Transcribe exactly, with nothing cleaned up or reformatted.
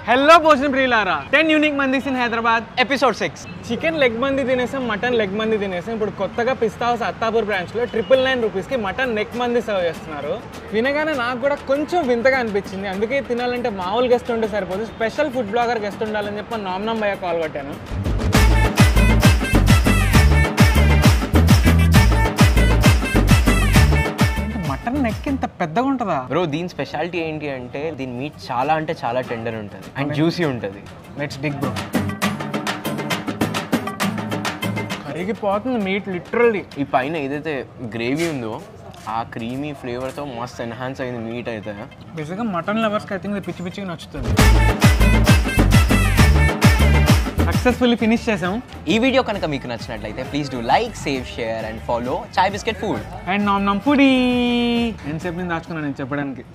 Hello Boston Prilara. ten unique Mandis in Hyderabad. Episode six. Chicken leg mandi తినేసాం, mutton leg mandi తినేసాం. ఇప్పుడు కొత్తగా Pista House Attapur branch లో triple nine rupees కి mutton neck mandi serve చేస్తున్నారు. వినగానే నాకు కూడా కొంచెం వింతగా అనిపించింది. అందుకే తినాలంటే మామూలు గెస్ట్ ఉంటే సరిపోదు, స్పెషల్ ఫుడ్ బ్లాగర్ గెస్ట్ ఉండాలని చెప్పి నామ్నం భయ్య కాల్ కొట్టాను. మటన్ నెక్ ఇంత పెద్దగా ఉంటుందా బ్రో? దీని స్పెషాలిటీ ఏంటి అంటే దీని మీట్ చాలా అంటే చాలా టెండర్ ఉంటుంది అండ్ జ్యూసీ ఉంటుంది. Let's dig bro. కరిగిపోతుంది మీట్ లిటరల్లీ. ఈ పైన ఏదైతే గ్రేవీ ఉందో ఆ క్రీమీ ఫ్లేవర్తో మస్త్ ఎన్హాన్స్ అయింది మీట్ అయితే. బేసిక్గా మటన్ లవర్స్కి అయితే ఇది పిచ్చి పిచ్చిగా నచ్చుతుంది. సక్సెస్ఫుల్లీ ఫినిష్ చేసాం. ఈ వీడియో కనుక మీకు నచ్చినట్లయితే please do like, save, share and follow chai biscuit food and nom nom foodie. ఎంతసేపు నేను దాచుకున్నాను నేను చెప్పడానికి.